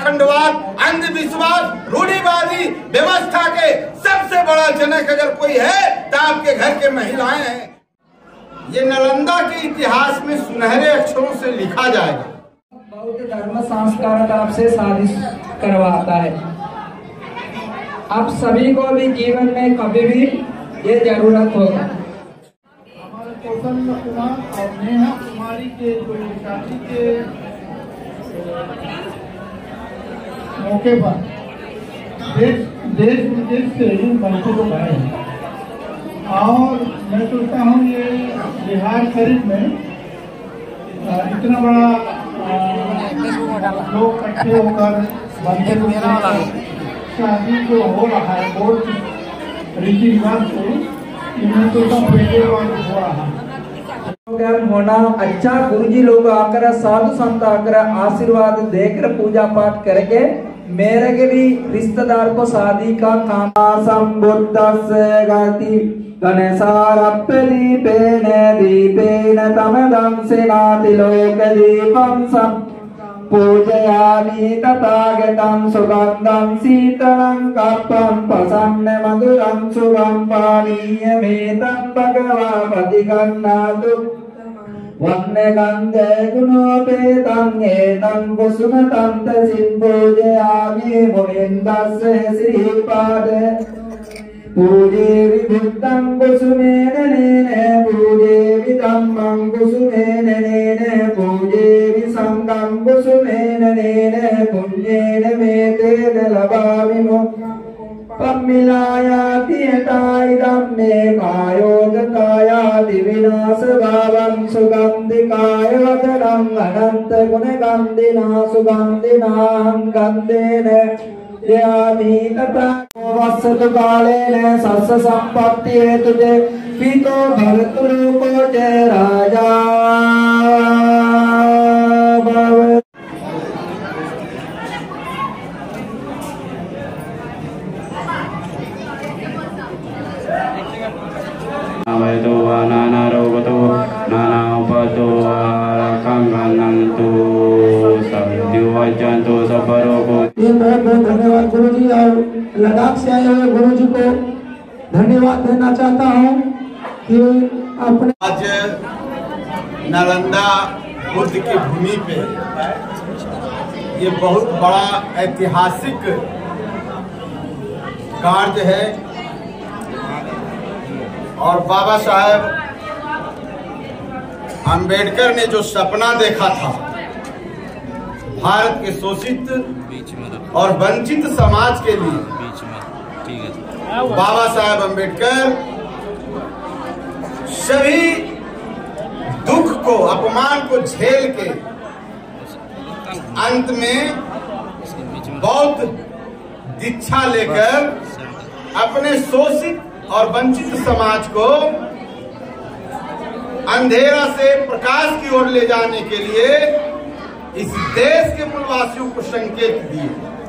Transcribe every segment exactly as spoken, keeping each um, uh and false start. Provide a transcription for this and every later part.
पाखंडवाद, अंधविश्वास, रूढ़िवादी व्यवस्था के सबसे बड़ा जनक अगर कोई है तो आपके घर के महिलाएं हैं। ये नालंदा के इतिहास में सुनहरे अक्षरों से लिखा जाएगा। बौद्ध धर्म संस्कार आपसे शादी करवाता है। आप सभी को भी जीवन में कभी भी ये जरूरत होगा। हमारे कौशल कुमार और नेहा कुमारी के जो शादी के मौके पर देश देश विदेश से बच्चे लोग आए हैं और मैं सोचता हूँ ये बिहार शरीफ में इतना बड़ा लोग इकट्ठे होकर बंधे शादी जो हो रहा है बहुत रीति रिवाज से इन्हें तो सब पहले हो रहा है होना अच्छा। गुरुजी लोग आकर साधु संत आकर आशीर्वाद देकर पूजा पाठ करके मेरे के भी रिश्तेदार को शादी का काम संबुद्धस्य गति गणेशारप्यदीपेन दीपेन तमदंसिनाति लोकदीपं सं पूजयामि तथागतं सुगन्धं शीतलं कप्पं प्रसन्न मधुरं शुभं पानीयमेतं भगवती गन्नातु वन्यगन्धे गुणोपेतं एतं कुसुमतं तसिं पूजयामि मुनिन्दस्य श्रीपादे पूजे विभुक्तं कुसुमेन नेन पूजे विधम्मं कुसुमेन नेन पूजे विसङ्गं कुसुमेन नेन पुण्येन मेतेन लभामि पम्मिलायाति यथाइदं मे कायोदकायाति विनाशभावं सुगन्धिकाय वदनं अनन्तगुणगन्धिना सुगन्धिनां गन्धेन यामि तथा वत्सतु कालेन सस्य सम्पत्ति हेतुजे पीतो भवतु रूपो च राजा भव। अवैतो नाना रोगतो नाना उपतो कंगनंतु सद्योवजंतो सबरोगो। ये मैं बहुत धन्यवाद गुरुजी और लद्दाख से आए हुए गुरुजी को धन्यवाद देना चाहता हूँ कि अपने आज नालंदा बुद्ध की भूमि पे ये बहुत बड़ा ऐतिहासिक कार्य है और बाबा साहेब अंबेडकर ने जो सपना देखा था भारत के शोषित और वंचित समाज के लिए, बाबा साहेब अंबेडकर सभी दुख को, अपमान को झेल के अंत में बौद्ध दीक्षा लेकर अपने शोषित और वंचित समाज को अंधेरा से प्रकाश की ओर ले जाने के लिए इस देश के मूलवासियों को संकेत दिए।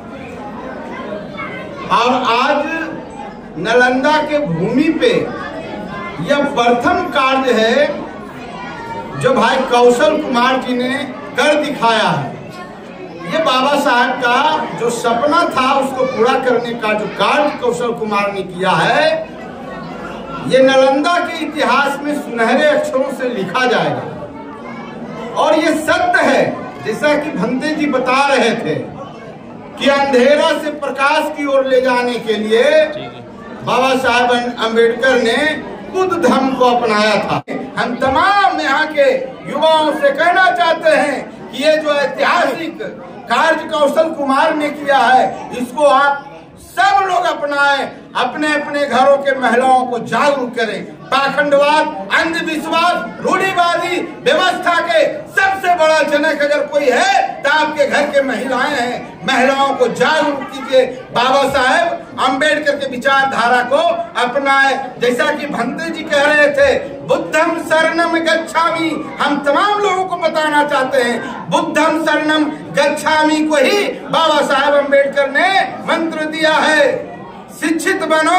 और आज नालंदा के भूमि पे यह प्रथम कार्य है जो भाई कौशल कुमार जी ने कर दिखाया है। ये बाबा साहब का जो सपना था उसको पूरा करने का जो कार्य कौशल कुमार ने किया है, ये नालंदा के इतिहास में सुनहरे अक्षरों से लिखा जाएगा। और ये सत्य है, जैसा कि भंते जी बता रहे थे कि अंधेरा से प्रकाश की ओर ले जाने के लिए बाबा साहब अंबेडकर ने बुद्ध धर्म को अपनाया था। हम तमाम यहाँ के युवाओं से कहना चाहते हैं कि ये जो ऐतिहासिक कार्य कौशल कुमार ने किया है, इसको आप सब लोग अपनाएं, अपने अपने घरों के महिलाओं को जागरूक करें। पाखंडवाद, अंधविश्वास, रूढ़िवादी व्यवस्था के सबसे बड़ा जनक अगर कोई है तो आपके घर के महिलाएं हैं। महिलाओं को जागरूक कीजिए, बाबा साहेब अंबेडकर के विचारधारा को अपनाए। जैसा कि भंते जी कह रहे थे, बुद्धम शरणम गच्छामि, हम तमाम लोगों को बताना चाहते हैं बुद्धम शरणम गच्छामि को ही बाबा साहेब अंबेडकर ने मंत्र दिया है। शिक्षित बनो,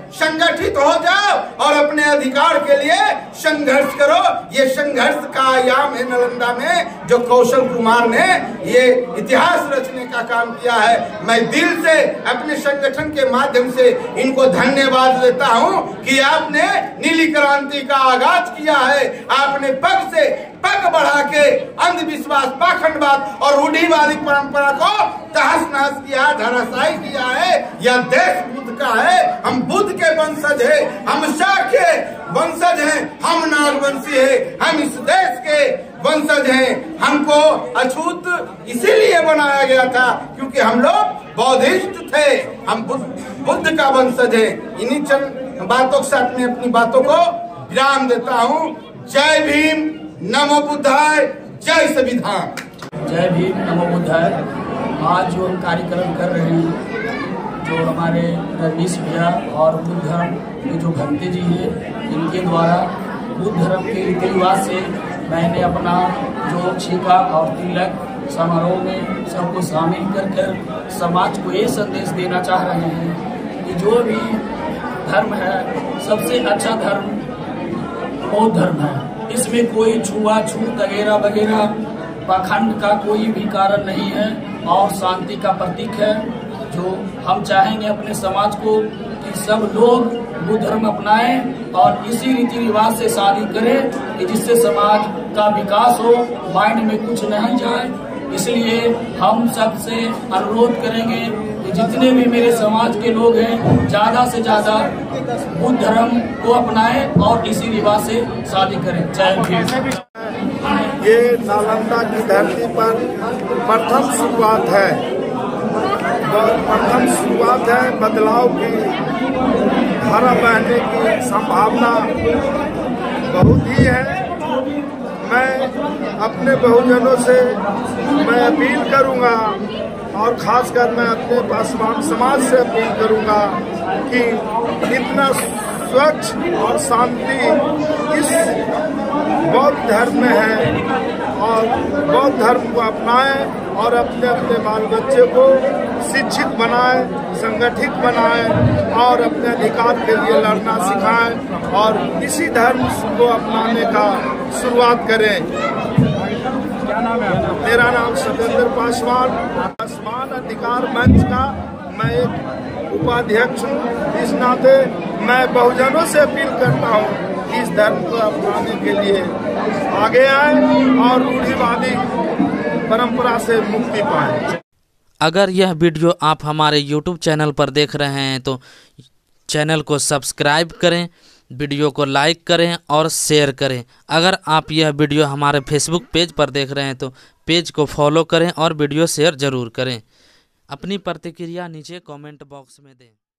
संगठित हो जाओ और अपने अधिकार के लिए संघर्ष करो। ये संघर्ष का आयाम है नालंदा में, जो कौशल कुमार ने ये इतिहास रचने का काम किया है। मैं दिल से अपने संगठन के माध्यम से इनको धन्यवाद देता हूं कि आपने नीली क्रांति का आगाज किया है। आपने पग से पग बढ़ा के अंधविश्वास, पाखंडवाद और रूढ़िवादी परंपरा को तहस नहस किया, धराशायी किया है। यह देश बुद्ध का है, हम बुद्ध के वंशज है, हम शाक्य वंशज हैं, हम नागवंशी है, हम इस देश के वंशज हैं। हमको अछूत इसीलिए बनाया गया था क्योंकि हम लोग बौद्धिस्ट थे, हम बुद्ध, बुद्ध का वंशज है। इन्हीं चंद बातों के साथ में अपनी बातों को विराम देता हूँ। जय भीम, नमो बुद्धाय, जय संविधान। जय भीम, नमो बुद्धाय। आज जो हम कार्यक्रम कर रहे हैं, जो हमारे रजनीश भैया और बुद्ध धर्म के जो घंटे जी हैं, इनके द्वारा बुद्ध धर्म के रीति रिवाज से मैंने अपना जो छीका और तिलक समारोह में सबको शामिल कर कर समाज को ये संदेश देना चाह रहे हैं कि जो भी धर्म है, सबसे अच्छा धर्म बौद्ध धर्म है। इसमें कोई छुआछूत वगैरह वगैरह पाखंड का कोई भी कारण नहीं है और शांति का प्रतीक है। जो हम चाहेंगे अपने समाज को कि सब लोग बुद्ध धर्म अपनाएं और इसी रीति रिवाज से शादी करें कि जिससे समाज का विकास हो, माइंड में कुछ नहीं जाए। इसलिए हम सबसे अनुरोध करेंगे कि जितने भी मेरे समाज के लोग हैं, ज्यादा से ज्यादा बुद्ध धर्म को अपनाएं और इसी रिवाज से शादी करें। जय भीम। ये नालंदा की धरती पर प्रथम शुरुआत है, प्रथम शुरुआत है बदलाव की, धारा बहने की संभावना बहुत ही है। मैं अपने बहुजनों से मैं अपील करूंगा और खासकर मैं अपने पासवान समाज से अपील करूंगा कि इतना स्वच्छ और शांति इस बौद्ध धर्म में है और बौद्ध धर्म को अपनाएं और अपने अपने बाल बच्चे को शिक्षित बनाएं, संगठित बनाएं और अपने अधिकार के लिए लड़ना सिखाएं और इसी धर्म को अपनाने का शुरुआत करें। क्या नाम है? मेरा नाम सत्येंद्र पासवान, पासवान अधिकार मंच का मैं एक उपाध्यक्ष हूँ। इस नाते मैं बहुजनों से अपील करता हूँ इस धर्म को अपनाने के लिए आगे आए और रूढ़िवादी परंपरा से मुक्ति पाएं। अगर यह वीडियो आप हमारे यूट्यूब चैनल पर देख रहे हैं तो चैनल को सब्सक्राइब करें, वीडियो को लाइक करें और शेयर करें। अगर आप यह वीडियो हमारे फेसबुक पेज पर देख रहे हैं तो पेज को फॉलो करें और वीडियो शेयर ज़रूर करें। अपनी प्रतिक्रिया नीचे कमेंट बॉक्स में दें।